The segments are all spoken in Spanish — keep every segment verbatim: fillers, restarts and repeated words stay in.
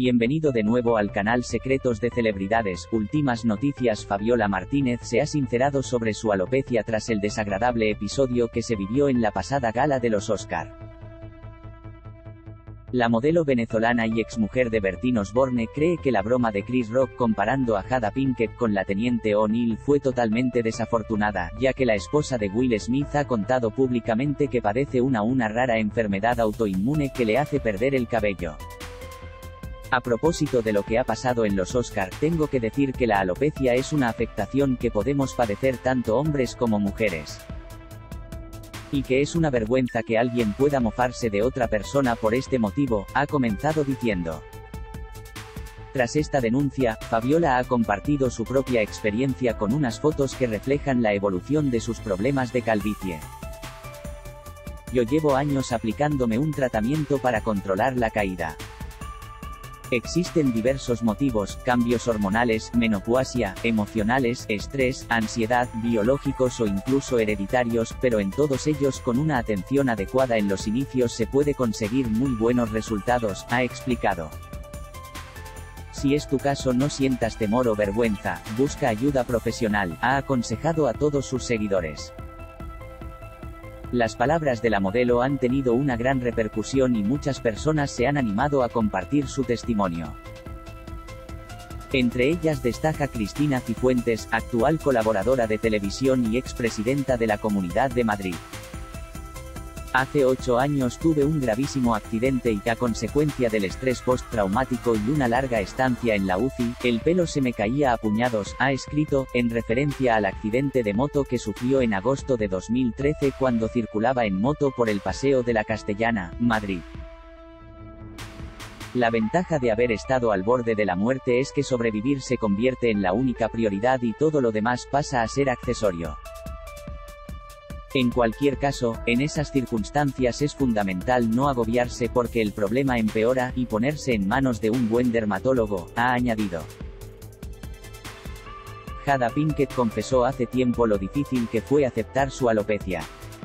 Bienvenido de nuevo al canal Secretos de Celebridades. Últimas noticias. Fabiola Martínez se ha sincerado sobre su alopecia tras el desagradable episodio que se vivió en la pasada gala de los Oscar. La modelo venezolana y exmujer de Bertín Osborne cree que la broma de Chris Rock comparando a Jada Pinkett con la teniente O'Neill fue totalmente desafortunada, ya que la esposa de Will Smith ha contado públicamente que padece una una rara enfermedad autoinmune que le hace perder el cabello. A propósito de lo que ha pasado en los Oscar, tengo que decir que la alopecia es una afectación que podemos padecer tanto hombres como mujeres. Y que es una vergüenza que alguien pueda mofarse de otra persona por este motivo, ha comenzado diciendo. Tras esta denuncia, Fabiola ha compartido su propia experiencia con unas fotos que reflejan la evolución de sus problemas de calvicie. Yo llevo años aplicándome un tratamiento para controlar la caída. Existen diversos motivos, cambios hormonales, menopausia, emocionales, estrés, ansiedad, biológicos o incluso hereditarios, pero en todos ellos con una atención adecuada en los inicios se puede conseguir muy buenos resultados, ha explicado. Si es tu caso, no sientas temor o vergüenza, busca ayuda profesional, ha aconsejado a todos sus seguidores. Las palabras de la modelo han tenido una gran repercusión y muchas personas se han animado a compartir su testimonio. Entre ellas destaca Cristina Cifuentes, actual colaboradora de televisión y expresidenta de la Comunidad de Madrid. Hace ocho años tuve un gravísimo accidente y, a consecuencia del estrés postraumático y una larga estancia en la U C I, el pelo se me caía a puñados, ha escrito, en referencia al accidente de moto que sufrió en agosto de dos mil trece cuando circulaba en moto por el Paseo de la Castellana, Madrid. La ventaja de haber estado al borde de la muerte es que sobrevivir se convierte en la única prioridad y todo lo demás pasa a ser accesorio. En cualquier caso, en esas circunstancias es fundamental no agobiarse porque el problema empeora, y ponerse en manos de un buen dermatólogo, ha añadido. Jada Pinkett confesó hace tiempo lo difícil que fue aceptar su alopecia.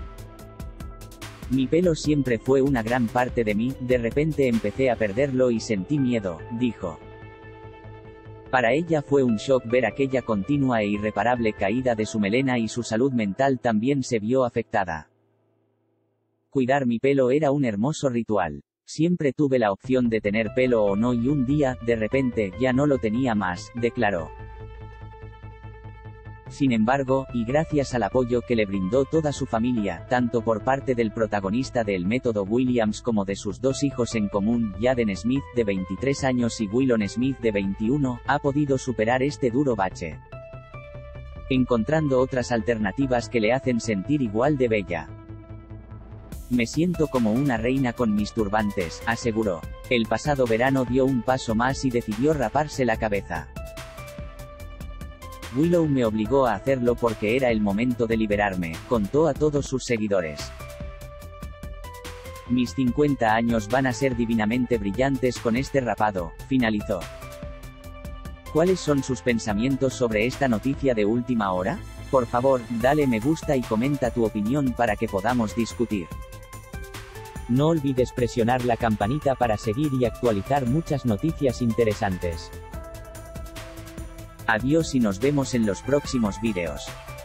Mi pelo siempre fue una gran parte de mí, de repente empecé a perderlo y sentí miedo, dijo. Para ella fue un shock ver aquella continua e irreparable caída de su melena y su salud mental también se vio afectada. Cuidar mi pelo era un hermoso ritual. Siempre tuve la opción de tener pelo o no y un día, de repente, ya no lo tenía más, declaró. Sin embargo, y gracias al apoyo que le brindó toda su familia, tanto por parte del protagonista de El Método Williams como de sus dos hijos en común, Jaden Smith, de veintitrés años y Willon Smith, de veintiuno, ha podido superar este duro bache, encontrando otras alternativas que le hacen sentir igual de bella. Me siento como una reina con mis turbantes, aseguró. El pasado verano dio un paso más y decidió raparse la cabeza. Willow me obligó a hacerlo porque era el momento de liberarme, contó a todos sus seguidores. Mis cincuenta años van a ser divinamente brillantes con este rapado, finalizó. ¿Cuáles son sus pensamientos sobre esta noticia de última hora? Por favor, dale me gusta y comenta tu opinión para que podamos discutir. No olvides presionar la campanita para seguir y actualizar muchas noticias interesantes. Adiós y nos vemos en los próximos vídeos.